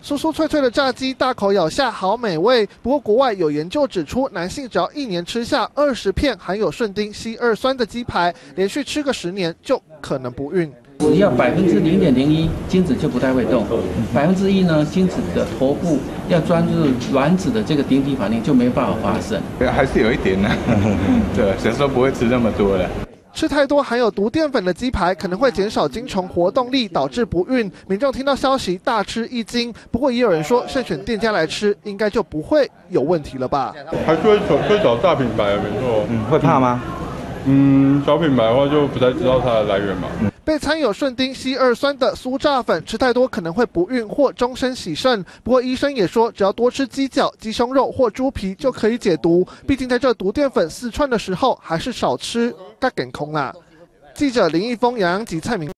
酥酥脆脆的炸鸡，大口咬下，好美味。不过，国外有研究指出，男性只要1年吃下20片含有顺丁烯二酸的鸡排，连续吃个10年就可能不孕。 只要0.01%精子就不太会动，1%呢，精子的头部要专注卵子的这个顶体反应就没办法发生。 还是有一点呢，对，小时候不会吃那么多的。 吃太多含有毒淀粉的鸡排，可能会减少精虫活动力，导致不孕。民众听到消息大吃一惊，不过也有人说，慎选店家来吃，应该就不会有问题了吧？ 还是会找大品牌，没错。 会怕吗？ 小品牌的话就不太知道它的来源嘛。 被掺有顺丁烯二酸的酥炸粉，吃太多可能会不孕或终身洗肾。不过医生也说，只要多吃鸡脚、鸡胸肉或猪皮就可以解毒。毕竟在这毒淀粉四窜的时候，还是少吃，该减空啦。记者林义峰、杨洋吉、蔡明。